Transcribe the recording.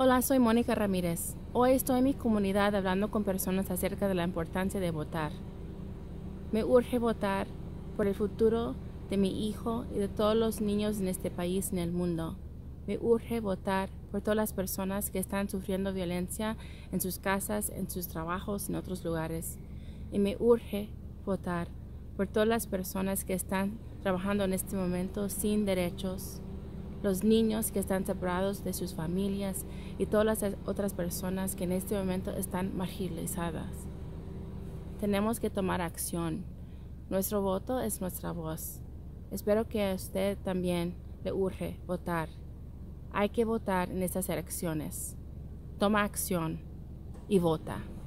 Hola, soy Mónica Ramírez. Hoy estoy en mi comunidad hablando con personas acerca de la importancia de votar. Me urge votar por el futuro de mi hijo y de todos los niños en este país y en el mundo. Me urge votar por todas las personas que están sufriendo violencia en sus casas, en sus trabajos, en otros lugares. Y me urge votar por todas las personas que están trabajando en este momento sin derechos, los niños que están separados de sus familias y todas las otras personas que en este momento están marginalizadas. Tenemos que tomar acción. Nuestro voto es nuestra voz. Espero que a usted también le urge votar. Hay que votar en estas elecciones. Toma acción y vota.